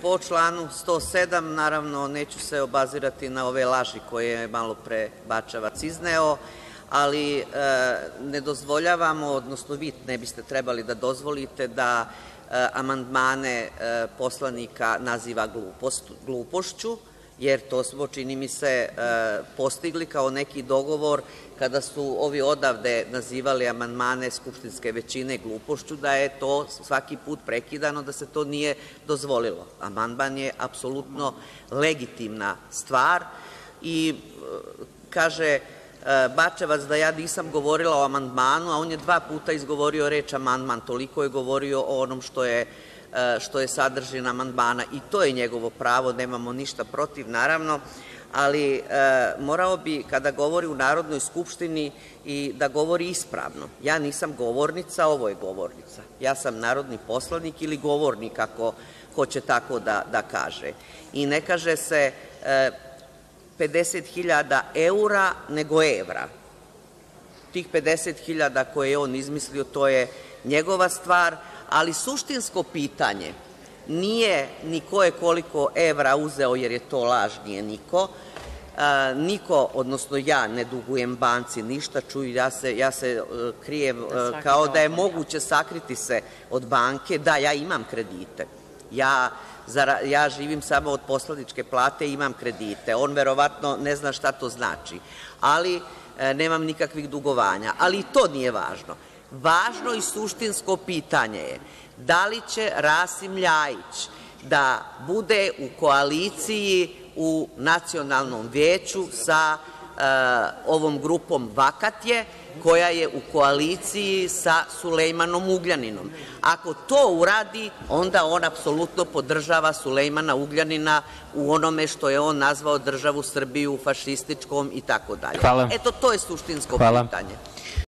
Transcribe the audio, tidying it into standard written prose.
po članu 107. Naravno, neću se obazirati na ove laži koje je malo pre Bačevac izneo, ali ne dozvoljavamo, odnosno vi ne biste trebali da dozvolite da amandmane poslanika naziva glupošću, jer to smo, čini mi se, postigli kao neki dogovor kada su ovi odavde nazivali amandmane skupštinske većine glupošću, da je to svaki put prekidano, da se to nije dozvolilo. Amandman je apsolutno legitimna stvar i kaže Bačevac da ja nisam govorila o amandmanu, a on je 2 puta izgovorio reč amandman, toliko je govorio o onom što je sadržina amandmana i to je njegovo pravo, nemamo ništa protiv, naravno, ali morao bi, kada govori u Narodnoj skupštini, i da govori ispravno. Ja nisam govornica, ovo je govornica. Ja sam narodni poslanik ili govornik, ako hoće tako da kaže. I ne kaže se 50.000 eura, nego evra. Tih 50.000 koje je on izmislio, to je njegova stvar, ali suštinsko pitanje nije ni ko je koliko evra uzeo, jer je to laž, nije niko. Niko, odnosno ja, ne dugujem banci ništa, čuju, ja se krijem kao da je moguće sakriti se od banke. Da, ja imam kredite. Ja živim samo od poslaničke plate i imam kredite. On verovatno ne zna šta to znači, ali nemam nikakvih dugovanja. Ali i to nije važno. Važno i suštinsko pitanje je da li će Rasim Ljajić da bude u koaliciji u Nacionalnom veću sa ovom grupom Vakat je, koja je u koaliciji sa Sulejmanom Ugljaninom. Ako to uradi, onda on apsolutno podržava Sulejmana Ugljanina u onome što je on nazvao državu Srbiju fašističkom i tako dalje. Eto, to je suštinsko pitanje.